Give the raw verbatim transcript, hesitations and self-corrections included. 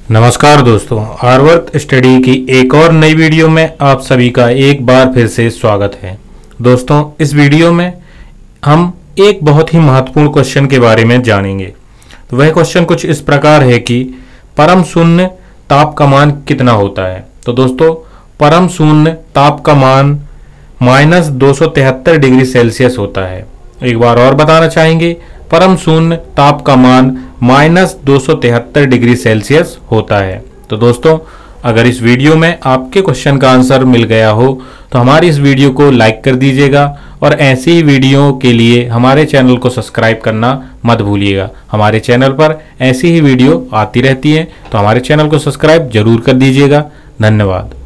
नमस्कार दोस्तों, आर्यवर्त स्टडी की एक और नई वीडियो में आप सभी का एक बार फिर से स्वागत है। दोस्तों, इस वीडियो में हम एक बहुत ही महत्वपूर्ण क्वेश्चन के बारे में जानेंगे। तो वह क्वेश्चन कुछ इस प्रकार है कि परम शून्य ताप का मान कितना होता है। तो दोस्तों, परम शून्य ताप का मान माइनस दो सौ तिहत्तर डिग्री सेल्सियस होता है। एक बार और बताना चाहेंगे, परम शून्य ताप का मान माइनस दो सौ तिहत्तर डिग्री सेल्सियस होता है। तो दोस्तों, अगर इस वीडियो में आपके क्वेश्चन का आंसर मिल गया हो तो हमारी इस वीडियो को लाइक कर दीजिएगा और ऐसी ही वीडियो के लिए हमारे चैनल को सब्सक्राइब करना मत भूलिएगा। हमारे चैनल पर ऐसी ही वीडियो आती रहती है, तो हमारे चैनल को सब्सक्राइब जरूर कर दीजिएगा। धन्यवाद।